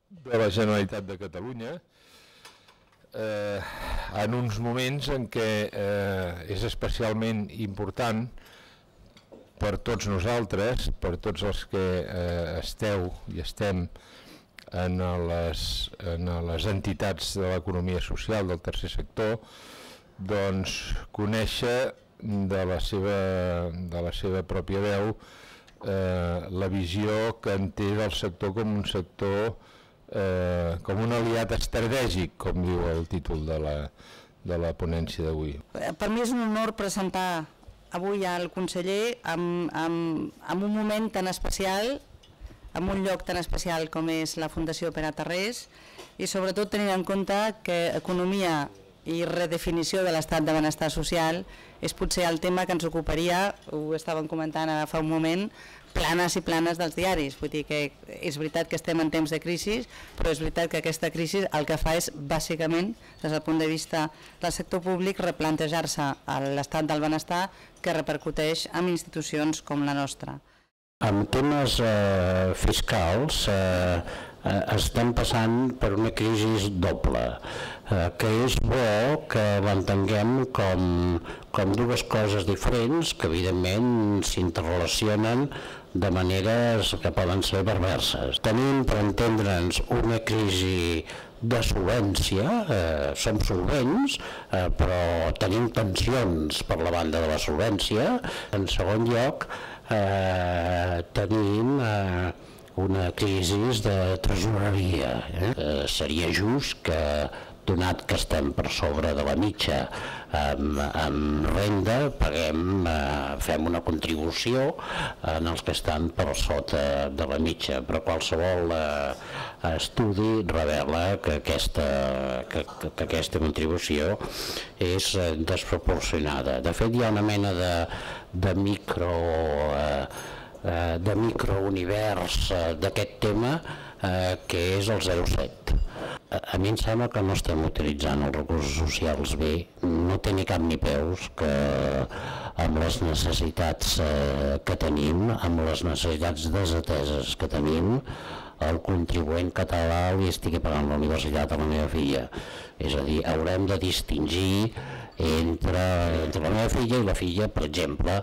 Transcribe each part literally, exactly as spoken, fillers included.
de la Generalitat de Catalunya, eh, en uns moments en què eh, és especialment important per tots nosaltres, per tots els que eh, esteu i estem en les, en les entitats de l'economia social del tercer sector, doncs conèixer de la seva, de la seva pròpia veu eh, la visió que en té del sector com un sector, eh, com un aliat estratègic, com diu el títol de la, de la ponència d'avui. Per mi és un honor presentar avui al conseller en, en, en un moment tan especial, en un lloc tan especial com és la Fundació Pere Tarrés, i sobretot tenint en compte que economia i redefinició de l'estat de benestar social és potser el tema que ens ocuparia, ho estàvem comentant ara fa un moment, planes i planes dels diaris. Vull dir que és veritat que estem en temps de crisi, però és veritat que aquesta crisi el que fa és, bàsicament, des del punt de vista del sector públic, replantejar-se l'estat del benestar que repercuteix en institucions com la nostra. En temes eh, fiscals eh, eh, estem passant per una crisi doble, eh, que és bo que l'entenguem com, com dues coses diferents que evidentment s'interrelacionen de maneres que poden ser perverses. Tenim, per entendre'ns, una crisi de solvència, eh, som solvents, eh, però tenim tensions per la banda de la solvència. En segon lloc, eh, tenim eh, una crisi de tresoreria. Eh? Eh, seria just que, donat que estem per sobre de la mitja amb, amb renda, paguem, eh, fem una contribució en els que estan per sota de la mitja, però qualsevol eh, estudi revela que aquesta, que, que aquesta contribució és eh, desproporcionada. De fet, hi ha una mena de, de micro eh, eh, de microunivers eh, d'aquest tema eh, que és el zero coma set. A mi em sembla que no estem utilitzant els recursos socials bé, no té ni cap ni peus que amb les necessitats eh, que tenim, amb les necessitats desateses que tenim, el contribuent català li estigui pagant la universitat a la meva filla. És a dir, haurem de distingir entre, entre la meva filla i la filla, per exemple,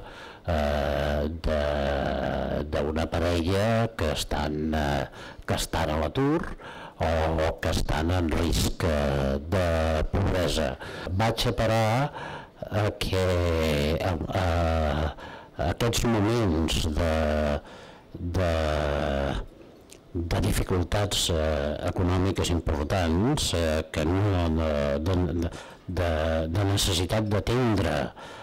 eh, d'una parella que estan, eh, que estan a l'atur o que estan en risc de pobresa. Vaig a parar a que a, a, a aquests moments de, de, de dificultats eh, econòmiques importants, eh, que no, de, de, de necessitat d'atendre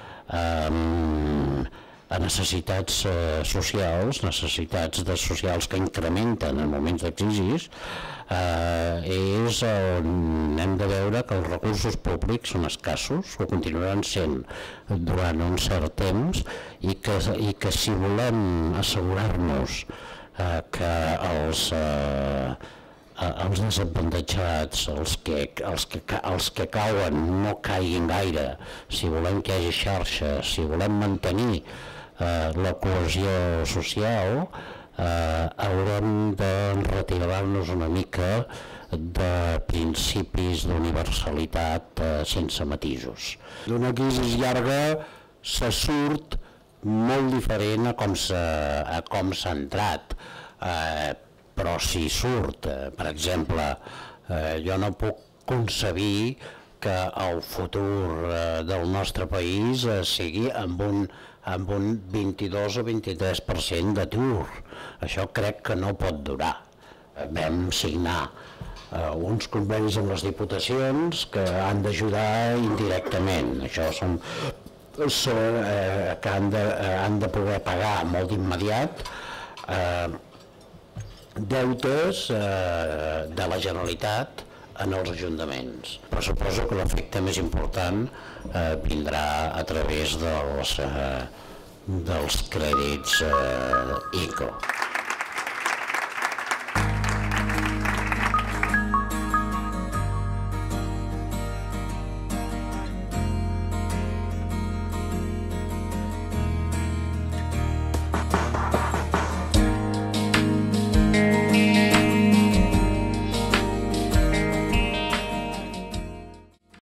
eh, a necessitats eh, socials, necessitats de socials que incrementen en moments de crisi, eh, és on hem de veure que els recursos públics són escassos, ho continuaran sent durant un cert temps, i que, i que si volem assegurar-nos eh, que els, eh, els desavantatjats, els que, els, que, els que cauen no caiguin gaire, si volem que hi hagi xarxa, si volem mantenir eh, la cohesió social, eh, haurem de retirar-nos una mica de principis d'universalitat eh, sense matisos. D'una crisi llarga se surt molt diferent a com s'ha entrat, eh, però si surt, eh, per exemple, eh, jo no puc concebir que el futur eh, del nostre país eh, sigui amb un, amb un vint-i-dos o vint-i-tres per cent d'atur. Això crec que no pot durar. Vam signar eh, uns convenis amb les diputacions que han d'ajudar indirectament. Això són, són eh, que han de, eh, han de poder pagar molt d'immediat eh, deutes eh, de la Generalitat en els ajuntaments. Però suposo que l'efecte més important eh, vindrà a través dels, eh, dels crèdits eh, I C O.